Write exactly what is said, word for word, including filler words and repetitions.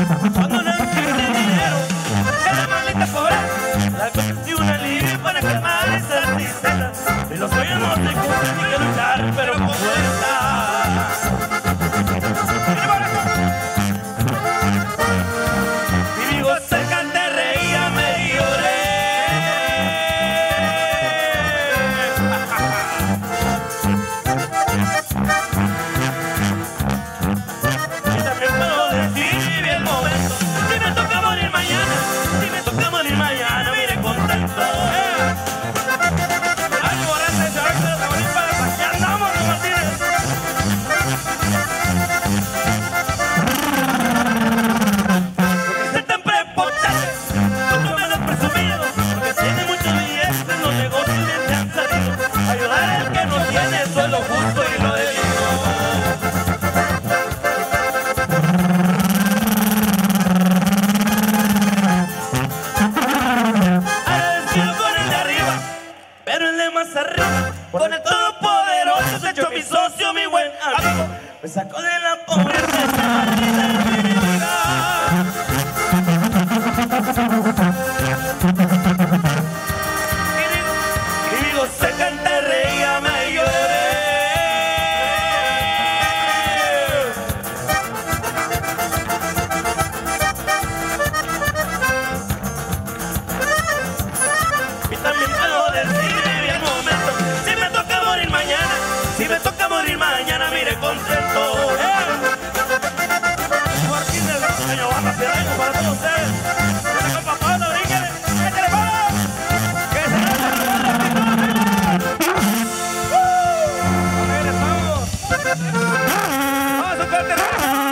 Cuando necesite dinero, que la maldita pobreza, la conseguí un alivio para calmar esa tristeza. Y los sueños no se cumplen ni que luchar, pero con fuerza. Y digo, cerca te reía, me lloré. Y también puedo decir el momento, si me toca morir mañana, si me toca morir mañana, me iré contento. Ay, por ese chaval se va a morir para acá, ya andamos, Luis Martínez. Porque ser tan prepotente, mucho menos presumido, porque tiene muchos billetes, los negocios bien te han salido. Ayudar al que no tiene, eso es lo justo y lo debido. Agradecido con el de arriba, pero el de más arriba, con el todopoderoso se echó mi socio, mi buen amigo. Me sacó de la pobreza, esa maldita enfermedad. Y digo, y digo, se canta, reía, me lloré. Y también puedo decir el momento, si me toca morir mañana, si me toca morir mañana, mire contento. Joaquín del Roca, yo bajo hacia abajo para todos ustedes. Con papá, no bríquele, échale para. Que se la ¡Uh! A ver, estamos. Vamos a un corte.